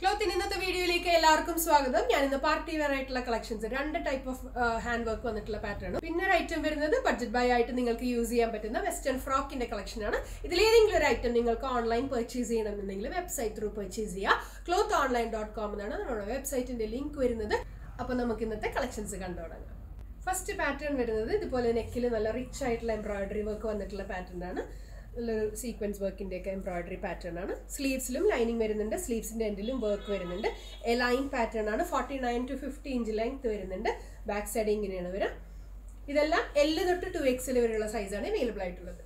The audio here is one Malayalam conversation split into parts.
Kloth in the video like എല്ലാവർക്കും സ്വാഗതം ഞാൻ ഇന്ന് പാർട്ടി വെയർ ആയിട്ടുള്ള കളക്ഷൻസ് രണ്ട് ടൈപ്പ് ഓഫ് ഹാൻഡ് വർക്ക് വന്നിട്ടുള്ള പാറ്റേൺ പിന്നെ ഒരു ഐറ്റം വരുന്നത് ബഡ്ജറ്റ് ബൈ ആയിട്ട് നിങ്ങൾക്ക് യൂസ് ചെയ്യാൻ പറ്റുന്ന വെസ്റ്റേൺ ഫ്രോക്കിന്റെ കളക്ഷൻ ആണ് ഇതിൽ ഏതെങ്കിലും ഒരു ഐറ്റം നിങ്ങൾക്ക് ഓൺലൈൻ പർച്ചേസ് ചെയ്യണമെന്നുണ്ടെങ്കിൽ വെബ്സൈറ്റ് ത്രൂ പർച്ചേസ് ചെയ്യുക clothonline.com എന്നാണ് നമ്മുടെ വെബ്സൈറ്റിന്റെ ലിങ്ക് വരുന്നത് അപ്പോൾ നമുക്ക് ഇന്നത്തെ കളക്ഷൻസ് കണ്ടുതുടങ്ങാം ഫസ്റ്റ് പാറ്റേൺ വരുന്നത് ഇതുപോലെ നെക്കിൽ നല്ല റിച്ച് ആയിട്ടുള്ള എംബ്രോയിഡറി വർക്ക് വന്നിട്ടുള്ള പാറ്റേൺ ആണ് sequence work in the embroidery pattern. Sleeves lining varununde, sleeves in the endilum work varununde. A line pattern 49 to 50 inch length varununde. Back side ingane vara. Idellam L തൊട്ട് 2XL വരെയുള്ള size ആണ് available ആയിട്ടുള്ളത്.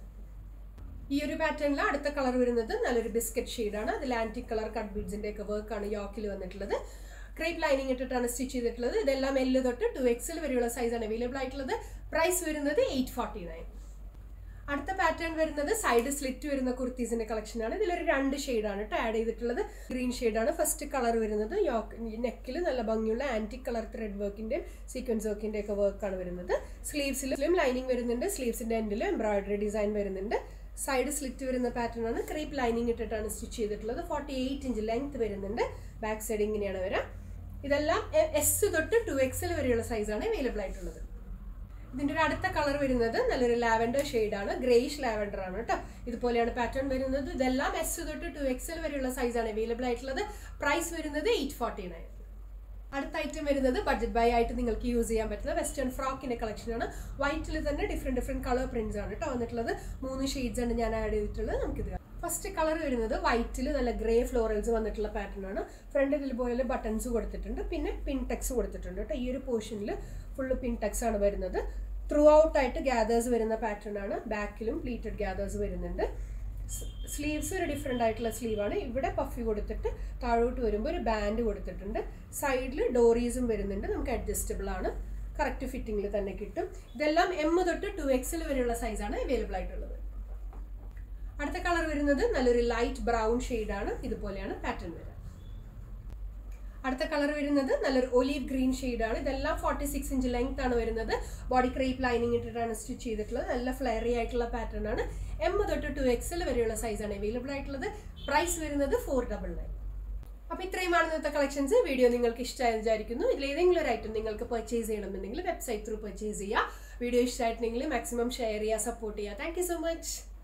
ഈ ഒരു പാറ്റേണിൽ അടുത്ത കളർ വരുന്നത് നല്ലൊരു ബിസ്ക്കറ്റ് ഷെയ്ഡ് ആണ്. അതിൽ ആന്റിക് കളർ കട്ട് ബീഡ്സിന്റെ ഒക്കെ വർക്ക് ആണ് യോക്കിൽ വന്നിട്ടുള്ളത്. ക്രേപ്പ് ലൈനിങ് ഇട്ടിട്ടാണ് സ്റ്റിച്ച് ചെയ്തിട്ടുള്ളത്. ഇതെല്ലാം L തൊട്ട് 2XL വരെയുള്ള സൈസ് ആണ് അവൈലബിൾ ആയിട്ടുള്ളത്. പ്രൈസ് വരുന്നത് 849. അടുത്ത പാറ്റേൺ വരുന്നത് സൈഡ് സ്ലിറ്റ് വരുന്ന കുർത്തീസിന്റെ കളക്ഷൻ ആണ്. ഇതിലൊരു രണ്ട് ഷെയ്ഡ് ആണ് ആഡ് ചെയ്തിട്ടുള്ളത്. ഗ്രീൻ ഷെയ്ഡ് ആണ് ഫസ്റ്റ് കളർ വരുന്നത്. നെക്കിൽ നല്ല ഭംഗിയുള്ള ആന്റിക് കളർ ത്രെഡ് വർക്കിന്റെ സീക്വൻസ് വർക്കിന്റെ ഒക്കെ വർക്കാണ് വരുന്നത്. സ്ലീവ്സിലും ലൈനിങ് വരുന്നുണ്ട്. സ്ലീവ്സിന്റെ എൻഡിൽ എംബ്രോയിഡറി ഡിസൈൻ വരുന്നുണ്ട്. സൈഡ് സ്ലിറ്റ് വരുന്ന പാറ്റേൺ ആണ്. ക്രീപ്പ് ലൈനിങ് ഇട്ടിട്ടാണ് സ്റ്റിച്ച് ചെയ്തിട്ടുള്ളത്. 48 ഇഞ്ച് ലെങ്ത് വരുന്നുണ്ട്. ബാക്ക് സൈഡ് ഇങ്ങനെയാണ് വരിക. ഇതെല്ലാം S തൊട്ട് 2XL വരെയുള്ള സൈസാണ് അവൈലബിൾ ആയിട്ടുള്ളത്. ഇതിന്റെ ഒരു അടുത്ത കളർ വരുന്നത് നല്ലൊരു ലാവൻഡർ ഷെയ്ഡ് ആണ്. ഗ്രേയിഷ് ലാവൻഡർ ആണ് കേട്ടോ. ഇതുപോലെയാണ് പാറ്റേൺ വരുന്നത്. ഇതെല്ലാം S തൊട്ട് 2XL വരെയുള്ള സൈസാണ് അവൈലബിൾ ആയിട്ടുള്ളത്. പ്രൈസ് വരുന്നത് 849. അടുത്ത ഐറ്റം വരുന്നത് ബഡ്ജറ്റ് ബൈ ആയിട്ട് നിങ്ങൾക്ക് യൂസ് ചെയ്യാൻ പറ്റുന്ന വെസ്റ്റേൺ ഫ്രോക്കിന്റെ കളക്ഷൻ ആണ്. വൈറ്റിൽ തന്നെ ഡിഫറെന്റ് കളർ പ്രിന്റ്സ് ആണ് കേട്ടോ വന്നിട്ടുള്ളത്. 3 ഷെയ്ഡ്സ് ആണ് ഞാൻ ആഡ് ചെയ്തിട്ടുള്ളത്. നമുക്കിത് ഫസ്റ്റ് കളർ വരുന്നത് വൈറ്റിൽ നല്ല ഗ്രേ ഫ്ലോറൽസ് വന്നിട്ടുള്ള പാറ്റേൺ ആണ്. ഫ്രണ്ടിൽ ഇതുപോലെ ബട്ടൺസ് കൊടുത്തിട്ടുണ്ട്. പിന്നെ പിൻ ടെക്സ് കൊടുത്തിട്ടുണ്ട് കേട്ടോ. ഈ ഒരു പോർഷനിൽ ഫുള്ള് പിൻ ടെക്സ് ആണ് വരുന്നത്. ത്രൂ ഔട്ട് ആയിട്ട് ഗ്യാദേഴ്സ് വരുന്ന പാറ്റേൺ ആണ്. ബാക്കിലും പ്ലീറ്റഡ് ഗ്യാദേഴ്സ് വരുന്നുണ്ട്. സ്ലീവ്സ് ഒരു ഡിഫറെൻ്റ് ആയിട്ടുള്ള സ്ലീവാണ്. ഇവിടെ പഫി കൊടുത്തിട്ട് താഴോട്ട് വരുമ്പോൾ ഒരു ബാൻഡ് കൊടുത്തിട്ടുണ്ട്. സൈഡിൽ ഡോറീസും വരുന്നുണ്ട്. നമുക്ക് അഡ്ജസ്റ്റബിൾ ആണ്. കറക്റ്റ് ഫിറ്റിങ്ങിൽ തന്നെ കിട്ടും. ഇതെല്ലാം M തൊട്ട് 2XL വരെയുള്ള സൈസാണ് അവൈലബിൾ ആയിട്ടുള്ളത്. അടുത്ത കളർ വരുന്നത് നല്ലൊരു ലൈറ്റ് ബ്രൗൺ ഷെയ്ഡാണ്. ഇതുപോലെയാണ് പാറ്റേൺ വരിക. അടുത്ത കളർ വരുന്നത് നല്ലൊരു ഒലീവ് ഗ്രീൻ ഷെയ്ഡാണ്. ഇതെല്ലാം 46 ഇഞ്ച് ലെങ്ത് ആണ് വരുന്നത്. ബോഡി ക്രേപ്പ് ലൈനിങ് ഇട്ടിട്ടാണ് സ്റ്റിച്ച് ചെയ്തിട്ടുള്ളത്. നല്ല ഫ്ലെയറി ആയിട്ടുള്ള പാറ്റേൺ ആണ്. M തൊട്ട് 2XL വരെയുള്ള സൈസാണ് അവൈലബിൾ ആയിട്ടുള്ളത്. പ്രൈസ് വരുന്നത് 499. അപ്പോൾ ഇത്രയുമാണ് ഇന്നത്തെ കളക്ഷൻസ്. വീഡിയോ നിങ്ങൾക്ക് ഇഷ്ടമായി വിചാരിക്കുന്നു. ഇതിൽ ഏതെങ്കിലും ഒരു ഐറ്റം നിങ്ങൾക്ക് പർച്ചേസ് ചെയ്യണമെന്നുണ്ടെങ്കിൽ വെബ്സൈറ്റ് ത്രൂ പർച്ചേസ് ചെയ്യുക. വീഡിയോ ഇഷ്ടമായിട്ടുണ്ടെങ്കിൽ മാക്സിമം ഷെയർ ചെയ്യുക, സപ്പോർട്ട് ചെയ്യുക. Thank you so much.